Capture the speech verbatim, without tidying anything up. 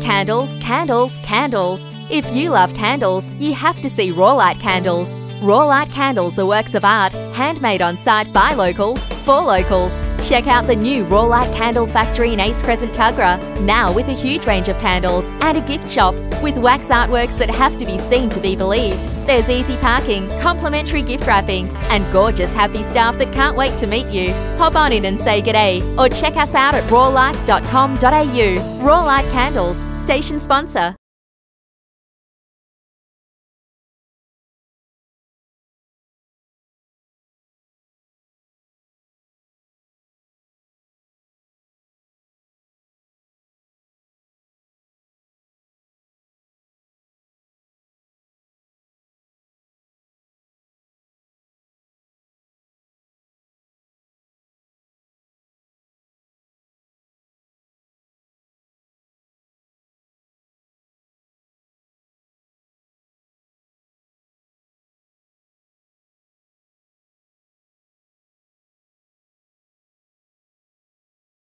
Candles, candles, candles. If you love candles, you have to see RawLight Candles. RawLight Candles are works of art, handmade on site by locals, for locals. Check out the new RawLight Candle Factory in Cr Tuggerah, now with a huge range of candles and a gift shop with wax artworks that have to be seen to be believed. There's easy parking, complimentary gift wrapping, and gorgeous happy staff that can't wait to meet you. Hop on in and say g'day, or check us out at rawlight dot com dot a u. RawLight Candles, station sponsor.